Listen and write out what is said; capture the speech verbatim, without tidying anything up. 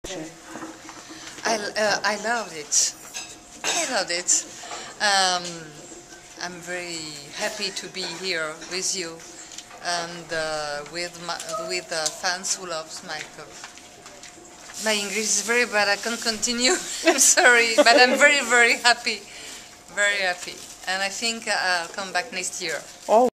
I, uh, I loved it. I loved it. Um, I'm very happy to be here with you and uh, with my, with uh, fans who loves Michael. My English is very bad. I can't continue. I'm sorry, but I'm very very happy, very happy, and I think I'll come back next year. Oh.